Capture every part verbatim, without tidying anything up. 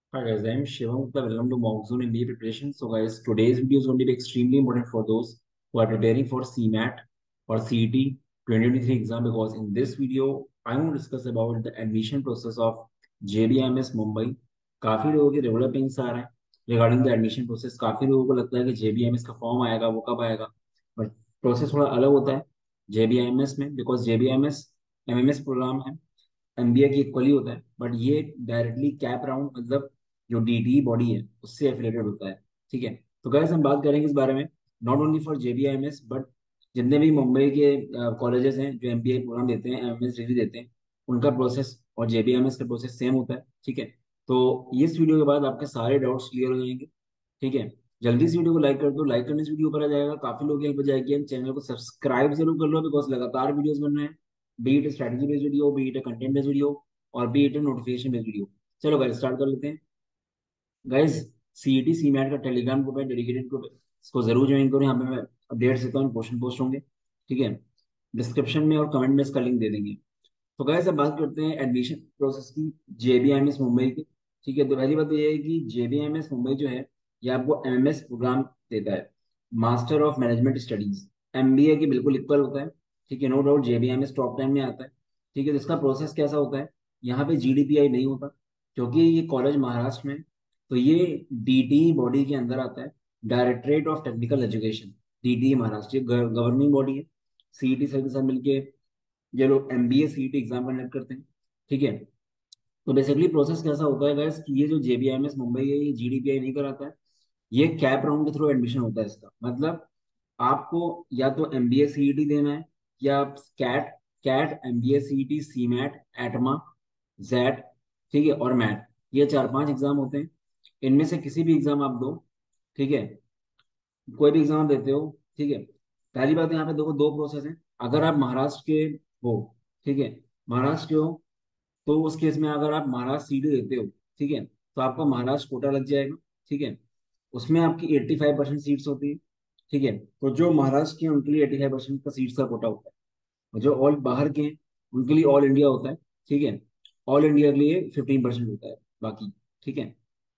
Hi guys, I'm Shivam Gupta. Welcome to Monsoon M B A Preparation. So guys, today's video is going to be extremely important for those who are preparing for C MAT or C E T twenty twenty-three exam, because in this video I want to discuss about the admission process of J B M S Mumbai. काफी लोगों के regular pings आ रहे हैं regarding the admission process. काफी लोगों को लगता है कि J B M S का फॉर्म आएगा, वो कब आएगा, बट प्रोसेस थोड़ा अलग होता है J B M S में, because J B M S M M S program है, एमबीए की इक्वली होता है, बट ये डायरेक्टली कैप राउंड मतलब जो डीटी बॉडी है उससे एफिलेटेड होता है. ठीक है. तो गाइस हम बात करेंगे इस बारे में, not only for JBIMS but जितने भी मुंबई के कॉलेजेस हैं जो एमबीए प्रोग्राम देते हैं, एमएमएस डिग्री देते हैं, उनका प्रोसेस और जेबीआईएमएस का प्रोसेस सेम होता है. ठीक है. तो इस वीडियो के बाद आपके सारे डाउट्स क्लियर हो जाएंगे. ठीक है. जल्दी से वीडियो को लाइक कर दो. लाइक करने से वीडियो ऊपर आ जाएगा, काफी लोग हेल्प हो जाएगी. एंड चैनल को सब्सक्राइब जरूर कर लो, बिकॉज लगातार वीडियोस बन रहे हैं, be it strategy based video, be it content based video, और be it notification based video. चलो गाइस स्टार्ट कर लेते हैं. गाइस, सीईटी सीमैट का टेलीग्राम ग्रुप है, डेडिकेटेड ग्रुप है, इसको जरूर ज्वाइन करो. यहाँ पे मैं अपडेट्स देता हूँ, क्वेश्चन पोस्ट होंगे. ठीक है. डिस्क्रिप्शन में और कमेंट में इसका लिंक दे देंगे. तो गाइस अब बात करते हैं एडमिशन प्रोसेस की जेबीएमएस मुंबई की. ठीक है. तो पहली बात तो ये है कि जेबीएमएस मुंबई जो है ये आपको एमएमएस प्रोग्राम देता है, master of management studies. MBA के बिल्कुल इक्वल होता है. ठीक है. No doubt JBMS top ten में आता है. ठीक है. तो इसका प्रोसेस कैसा होता है, यहाँ पे जीडीपीआई नहीं होता क्योंकि ये कॉलेज महाराष्ट्र में है. तो ये डीटी बॉडी के अंदर आता है, directorate of technical education. DT Maharashtra governing body है. सीईटी सर के साथ मिलके ये लोग एमबीए सीईटी एग्जाम कंडक्ट करते हैं. ठीक है. तो बेसिकली प्रोसेस कैसा होता है गाइस कि ये जो जेबीएमएस मुंबई है ये जीडीपीआई नहीं कराता है, ये कैप राउंड के थ्रू एडमिशन होता है इसका. मतलब आपको या तो एमबीए सीईटी देना है, या CAT CAT MBA CET CMAT ATMA XAT, ठीक है, और मैट. ये चार पांच एग्जाम होते हैं, इनमें से किसी भी एग्जाम आप दो. ठीक है. कोई भी एग्जाम देते हो. ठीक है. पहली बात यहाँ पे देखो, दो प्रोसेस है. अगर आप महाराष्ट्र के हो, ठीक है, महाराष्ट्र के हो, तो उस केस में अगर आप महाराष्ट्र सीटी देते हो, ठीक है, तो आपका महाराष्ट्र कोटा लग जाएगा. ठीक है. उसमें आपकी एट्टी फाइव परसेंट सीट्स होती है. ठीक है. तो जो महाराष्ट्र के हैं उनके लिए एट्टी फाइव परसेंट का सीट्स का कोटा होता है, और जो ऑल बाहर के हैं उनके लिए ऑल इंडिया होता है. ठीक है. ऑल इंडिया के लिए फिफ्टीन परसेंट होता है बाकी. ठीक है.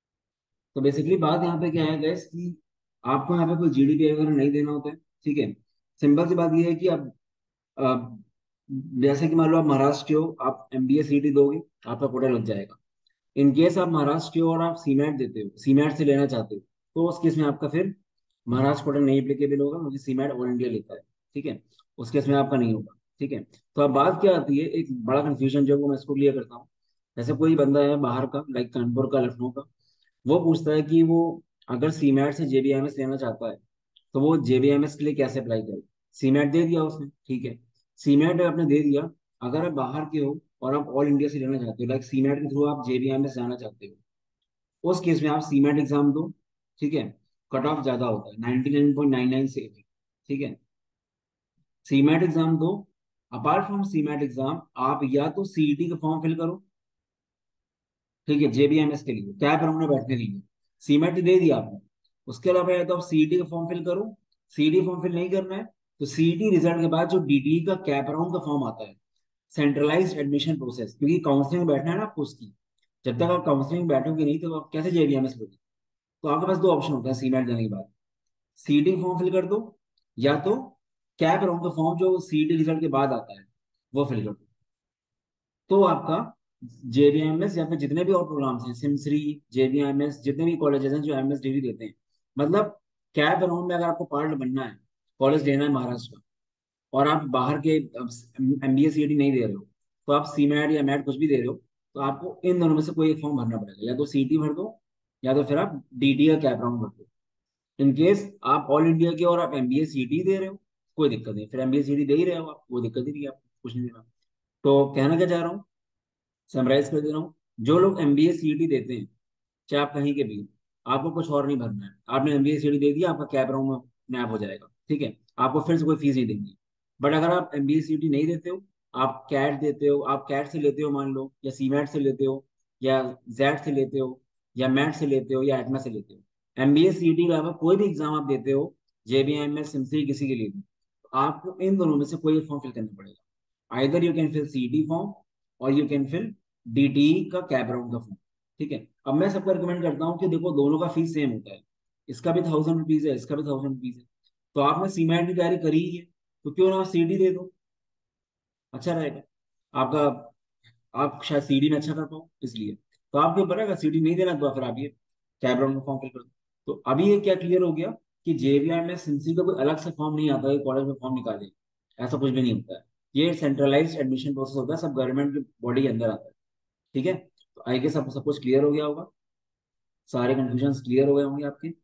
तो बेसिकली बात यहाँ पे क्या है गैस कि आपको यहाँ पे कोई जीडीपी वगैरह नहीं देना होता है. ठीक है. सिंपल सी बात ये है कि अब अब जैसे कि मान लो आप महाराष्ट्र के हो, आप एमबीए सीटी दोगे, आपका कोटा लग जाएगा. इन केस आप महाराष्ट्र के हो और आप सीमैट देते हो, सीमैट से लेना चाहते हो, तो उस केस में आपका फिर महाराष्ट्र कोटा नहीं एप्लीकेबल होगा, क्योंकि सीमैट ऑल इंडिया लेता है. ठीक है. उस केस में आपका नहीं होगा. ठीक है. तो अब बात क्या आती है, एक बड़ा कंफ्यूजन जो है, वो मैं इसको क्लियर करता हूँ. जैसे कोई बंदा है बाहर का, लाइक कानपुर का, लखनऊ का, वो पूछता है कि वो अगर सीमैट से जेबीएमएस लेना चाहता है, तो वो जेबीएमएस के लिए कैसे अप्लाई करे. सीमैट दे दिया उसने, ठीक है, सीमैट आपने दे दिया. अगर आप बाहर के हो और आप ऑल इंडिया से लेना चाहते हो, लाइक सीमैट के थ्रू आप जेबीएमएस जाना चाहते हो, उस केस में आप सीमैट एग्जाम दो. ठीक है. कट ऑफ ज्यादा होता है, ninety nine point nine nine से. ठीक है. सीमैट एग्जाम दो. अपार्ट फ्रॉम सीमैट एग्जाम आप या तो सीईटी का फॉर्म फिल करो. ठीक है. जेबीएमएस के लिए कैप राउंड में बैठने के लिए सीमेट दे दिया आपने. उसके अलावा या तो आप सीईटी का फॉर्म फिल करो. सीईटी फॉर्म फिल नहीं करना है तो सीईटी रिजल्ट के बाद जो डीटी का कैप राउंड का फॉर्म आता है, सेंट्रलाइज्ड एडमिशन प्रोसेस, क्योंकि काउंसलिंग में बैठना है ना आपको उसकी. जब तक आप काउंसलिंग में बैठोगे नहीं तो आप कैसे जेबीएमएस लोगे. तो आपके पास दो ऑप्शन होता है सीमेट देने के बाद, सीईटी फॉर्म फिल कर दो, या तो कैप राउंड का फॉर्म जो सीईटी रिजल्ट के बाद आता है वो फिल कर दो. तो आपका जेबीएमएस या फिर जितने भी और प्रोग्राम्स हैं, सिमश्री, जेबीएमएस, जितने भी कॉलेजेस हैं जो एमएस डिग्री देते हैं, मतलब कैप राउंड में अगर आपको पार्ट बनना है, कॉलेज लेना है महाराष्ट्र का, और आप बाहर के एमबीए सीईटी नहीं दे रहे हो, तो आप सीमैट या मैट कुछ भी दे रहे हो, तो आपको इन दोनों में से कोई एक फॉर्म भरना पड़ेगा. या तो सीईटी भर दो, या तो फिर आप डीटी या कैप राउंड भर दो. इन केस आप ऑल इंडिया के और आप एमबीए सीईटी दे रहे हो, कोई दिक्कत नहीं, फिर एमबीए सीईटी दे ही रहे हो आप, कोई दिक्कत ही नहीं है आपको, कुछ नहीं देना. तो कहना क्या चाह रहा हूँ, समराइज कर दे रहा हूँ. जो लोग एमबीए सीईटी देते हैं, चाहे आप कहीं के भी हो, आपको कुछ और नहीं भरना है. आपने एमबीए सीईटी दे दिया, आपका कैप राउंड में अपने आप हो जाएगा. ठीक है. आपको फिर से कोई फीस नहीं देंगी. बट अगर आप एमबीए सीईटी नहीं देते हो, आप कैट देते हो, आप कैट से लेते हो मान लो, या सीमैट से लेते हो, या जैट से लेते हो, या मैट से लेते हो, या एटमा से लेते हो, एमबीए सीईटी के अलावा कोई भी एग्जाम आप देते हो, जेबीएमएस, सिमसी, किसी के लिए भी, तो आपको इन दोनों में से कोई एक फॉर्म फिल करना पड़ेगा. Either you can fill CET form, और यू कैन फिल डीटी का कैप राउंड का फॉर्म. ठीक है। अब मैं सबको रिकमेंड करता हूँ कि देखो दोनों का फीस सेम होता है, इसका भी थाउजेंड रुपीज है, इसका भी थाउजेंड रुपीज है। तो आपने सीमेंट की तैयारी करी ही है, तो क्यों ना सीडी दे दो, अच्छा रहेगा आपका। आप शायद सीडी में अच्छा कर पाओ इसलिए। तो आपके ऊपर है, अगर सीडी नहीं देना तो फिर आप ये कैब का फॉर्म फिल कर दो। तो अभी ये क्या क्लियर हो गया कि जेवीआर में सिंसी का कोई अलग से फॉर्म नहीं आता है कॉलेज में फॉर्म निकाले, ऐसा कुछ भी नहीं होता है। ये सेंट्रलाइज्ड एडमिशन प्रोसेस होता है, सब गवर्नमेंट की बॉडी के अंदर आता है। ठीक है, तो आई गेस आपको सब कुछ क्लियर हो गया होगा, सारे कंफ्यूजन क्लियर हो गए होंगे आपके।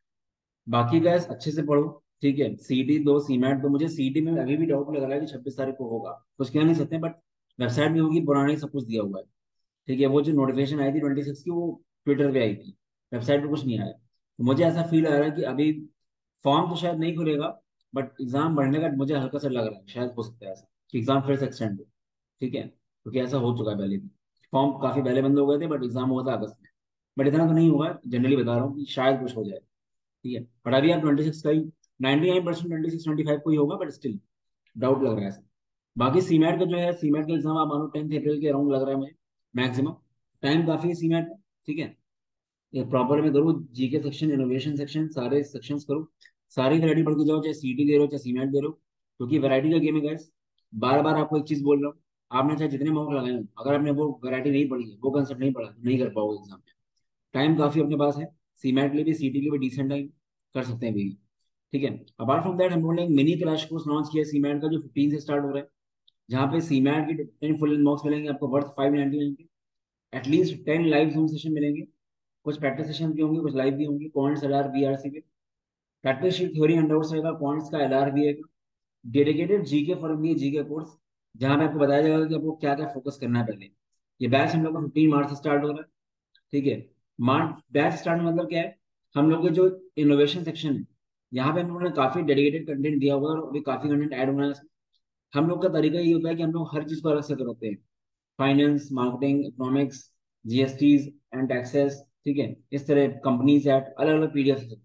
बाकी गैस अच्छे से पढ़ो, ठीक है। सीडी दो, सीमेंट दो। मुझे सीडी में अभी भी डाउट लग रहा है कि छब्बीस तारीख को होगा, कुछ कह नहीं सकते, बट वेबसाइट में होगी, पुरानी सब कुछ दिया हुआ है। ठीक है, वो जो नोटिफिकेशन आई थी ट्वेंटी सिक्स की, वो ट्विटर पे आई थी, वेबसाइट पे कुछ नहीं आया। तो मुझे ऐसा फील आ रहा है कि अभी फॉर्म तो शायद नहीं खुलेगा, बट एग्जाम बढ़ने का मुझे हल्का सा लग रहा है, शायद हो सकता है ऐसा कि एग्जाम फिर से एक्सटेंड हो। ठीक है, क्योंकि ऐसा हो चुका है पहले भी, फॉर्म काफी पहले बंद हो गए थे, बट एग्जाम हुआ था अगस्त में। बट इतना तो नहीं होगा, जनरली बता रहा हूँ कि शायद कुछ हो जाए। ठीक है, बट अभी आप ट्वेंटी सिक्स का ही, ninety nine percent twenty six twenty five को ही होगा, बट स्टिल डाउट लग रहा है ऐसा। बाकी सीमेट का जो है, सीमेट का एग्जाम आप मानो टेंथ अप्रैल के अराउंड लग रहा है मुझे, मैक्सिमम टाइम काफी है सीमेट में। ठीक है, ये प्रॉपर में करो, जीके सेक्शन, इनोवेशन सेक्शन, सारे सेक्शंस करो, सारी वैरायटी पढ़ के जाओ, चाहे सीटी दे रहे हो चाहे सीमेट दे रहे हो, क्योंकि वैरायटी का गेम है गाइस। बार बार आपको एक चीज बोल रहा हूँ, आपने चाहे जितने मॉक लगाए हो, अगर आपने वो वैरायटी नहीं पढ़ी है, वो कंसेप्ट नहीं पढ़ा, तो नहीं कर पाओगे एग्जाम में। टाइम काफी अपने पास है, सीमेट के लिए भी सीटी के लिए भी डिसेंट टाइम, कर सकते हैं भी। ठीक है, अपार्ट फ्रॉम दैट हम लोगों ने एक मिनी क्रैश कोर्स लॉन्च किया है सीमेट का, जो फिफ्टीन से स्टार्ट हो रहा है, जहाँ पे सीमेट की टेन फुल मॉक्स मिलेंगे आपको वर्थ फाइव नाइनटी नाइन के। At least ten live zoom session मिलेंगे, कुछ प्रैक्टिस सेशन भी होंगे, कुछ लाइव भी होंगे, points L R B R C पे। प्रैक्टिस शीट थ्योरी हंड्रेड रहेगा, पॉइंट्स का एल आर भी है। Dedicated GK for B GK course, जहाँ पे आपको बताया जाएगा कि आपको क्या क्या फोकस करना है पहले। ये बैच हम लोग का फिफ्टीन मार्च से स्टार्ट हो रहा है। ठीक है, मार्च बैच स्टार्ट मतलब क्या है, हम लोग के जो इनोवेशन सेक्शन है, यहाँ पे हम लोगों ने काफी डेडिकेटेड कंटेंट दिया हुआ है, और अभी काफी कंटेंट ऐड होना है इसमें। हम लोग का तरीका ये होता है कि हम लोग हर चीज को अलग से करते हैं, finance, marketing, economics, GSTs and taxes. ठीक है, इस तरह कंपनीज एक्ट, अलग अलग पीडीएफ,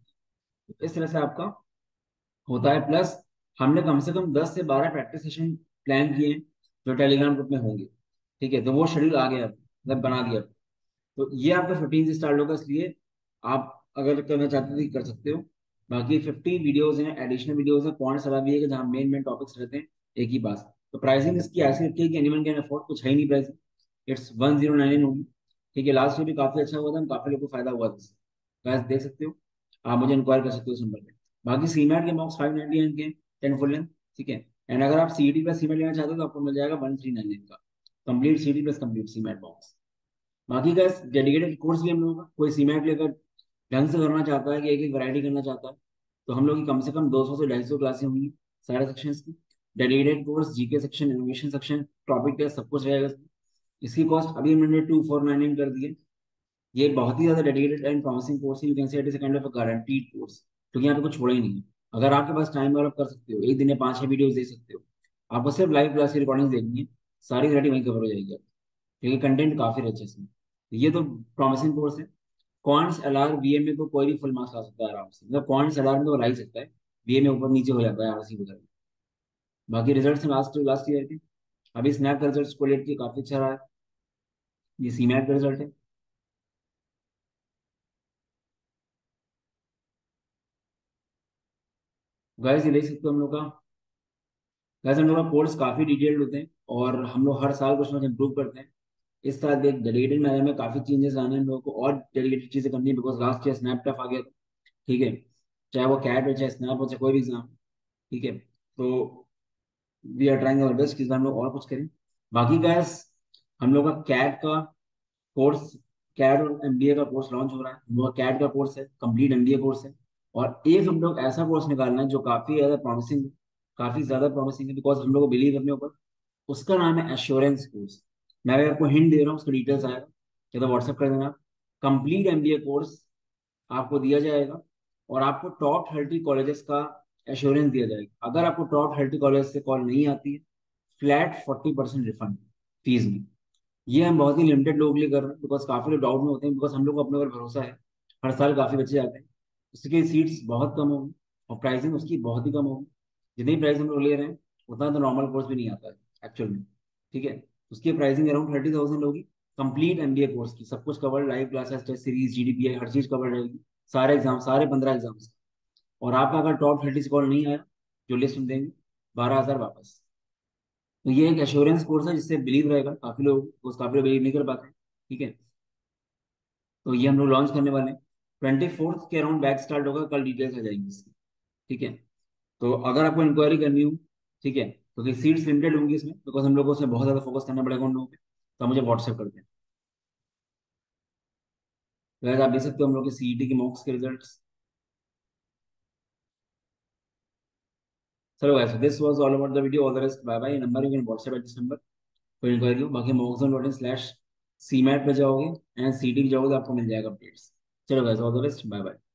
इस तरह से आपका होता है। प्लस हमने कम से कम दस से बारह प्रैक्टिस सेशन प्लान किए हैं, जो टेलीग्राम ग्रुप में होंगे। ठीक है, तो वो शेड्यूल आ गया, मतलब बना दिया। तो ये आपका फिफ्टीन से स्टार्ट होगा, इसलिए आप अगर करना चाहते हो तो कर सकते हो। बाकी फिफ्टी वीडियोज हैं, एडिशनल वीडियोज हैं, पॉइंट्स अलग भी है कि जहाँ मेन मेन टॉपिक्स रहते हैं एक ही पास। तो प्राइसिंग इसकी ऐसी रखी है कि एनीवन कैन अफोर्ड, कुछ है ही नहीं pricing, it's one zero nine होगी। ठीक है, लास्ट ईयर भी काफी अच्छा हुआ था, काफी लोगों को फायदा हुआ था इससे, गाइस देख सकते हो, आप मुझे इंक्वायर कर सकते हो इस नंबर पे। बाकी सीमेट के मार्क्स फाइव नाइनटी नाइन के, टेन फुल लेंथ। ठीक है, एंड अगर आप सीईटी प्लस सीमेट लेना चाहते हो तो आपको मिल जाएगा वन थ्री नाइन का complete CET plus complete CMAT box. बाकी का डेडिकेटेड कोर्स भी हम लोगों का, कोई सीमेट लेकर ढंग से करना चाहता है कि एक एक वैरायटी करना चाहता है, तो हम लोग की कम से कम दो सौ से ढाई सौ क्लासें होंगी, सारे सेक्शंस की। Dedicated course, GK section, innovation section, topic test, सब कुछ रहेगा इसमें। इसकी कॉस्ट अभी मैंने टू फोर नाइन नाइन कर दी है। ये बहुत ही ज्यादा डेडिकेटेड एंड प्रॉमिसिंग कोर्स है, you can say it is kind of a guaranteed course, क्योंकि यहाँ पे कुछ छोड़ा ही नहीं है। अगर आपके पास टाइम है और आप कर सकते हो, एक दिन में पांच छह वीडियोस देख सकते हो, आपको सिर्फ लाइव क्लास की रिकॉर्डिंग देखनी है, सारी वैरायटी वहीं कवर हो जाएगी आपकी, क्योंकि कंटेंट काफी अच्छा है इसमें। तो ये तो प्रॉमिसिंग कोर्स है। क्वांट्स एल आर वीए में तो कोई भी फुल मार्क्स ला सकता है आराम से, मतलब क्वांट्स एल आर में तो ला ही सकता है, बीए में ऊपर नीचे हो जाता है आरसी वगैरह। बाकी रिजल्ट लास्ट लास्ट ईयर के, अभी स्नैप का रिजल्ट कोलेट की काफी अच्छा रहा है, ये सीमैट का रिजल्ट है। गाइस ये देख सकते हो हम लोग का, गाइस हम लोग का कोर्स काफी डिटेल्ड होते हैं, और हम लोग हर साल कुछ ना कुछ इम्प्रूव करते हैं। इस साल देख डेडिकेटेड मैनर में काफी चेंजेस आने हैं हम लोगों को, और डेडिकेटेड चीजें करनी है, because last year SNAP tough आ गया था। ठीक है, चाहे वो कैट हो, चाहे स्नैप हो, चाहे कोई भी एग्जाम। ठीक है, तो we are trying our best कि इस बार हम लोग और कुछ करें। बाकी गैस हम लोग का कैट का कोर्स, कैट और एमबीए का कोर्स लॉन्च हो रहा है, हम लोग का कैट का कोर्स है, कंप्लीट एमबीए कोर्स है। और एक हम लोग ऐसा कोर्स निकालना है जो काफी ज्यादा प्रॉमिसिंग है, काफी ज्यादा प्रॉमिसिंग है, बिकॉज हम लोग को बिलीव अपने ऊपर। उसका नाम है एश्योरेंस कोर्स। मैं अगर आपको हिंट दे रहा हूँ, उसका डिटेल्स आएगा, या तो व्हाट्सएप कर देना। कंप्लीट एमबीए कोर्स आपको दिया जाएगा, और आपको टॉप थर्टी कॉलेजेस का एश्योरेंस दिया जाएगा। अगर आपको टॉप थर्टी कॉलेज से कॉल नहीं आती है, flat forty percent refund fees में। ये हम बहुत ही लिमिटेड लोगों के लिए कर रहे हैं, बिकॉज काफी लोग डाउट में होते हैं, बिकॉज हम लोग को अपने ऊपर भरोसा है। हर साल काफी बच्चे आते हैं, उसकी सीट्स बहुत कम होगी, और प्राइसिंग उसकी बहुत ही कम होगी। जितनी प्राइस हम लोग ले रहे हैं, उतना तो नॉर्मल कोर्स भी नहीं आता है एक्चुअल में। ठीक है, उसकी प्राइसिंग अराउंड थर्टी थाउजेंड होगी, कंप्लीट एमबीए कोर्स की, सब कुछ cover, live classes, test series, GDPI, हर चीज कवर रहेगी। सारे एग्जाम, सारे पंद्रह एग्जाम्स। और आपका अगर टॉप थर्टी स्कोर नहीं आया, जो लिस्ट में देंगे, बारह हजार वापस। तो ये एक एश्योरेंस कोर्स है जिससे बिलीव रहेगा, काफी लोग उस काफी लोग बिलीव नहीं कर पाते हैं। ठीक है, तो ये हम लोग लॉन्च करने वाले हैं। ट्वेंटी फोर्थ के अराउंड बैच स्टार्ट होगा, कल डिटेल्स आ जाएंगी इसकी। ठीक है, तो अगर आपको इंक्वायरी करनी हो, ठीक है, क्योंकि सीट्स लिमिटेड होंगी इसमें, बिकॉज हम लोग को उसमें बहुत ज्यादा फोकस करना पड़ेगा उन लोगों पे, तो आप मुझे व्हाट्सएप कर दें। वैसे आप देख सकते हो हम लोग के सीईटी के मॉक्स के रिजल्ट्स। चलो guys, so this was all about the video. All the rest, bye bye. Number you can WhatsApp at this number, कोई इंक्वायरी हो। बाकी mocks dot in slash CMAT पे जाओगे एंड सी टी पे जाओगे तो आपको मिल जाएगा अपडेट्स। चलो guys, all the best, bye bye.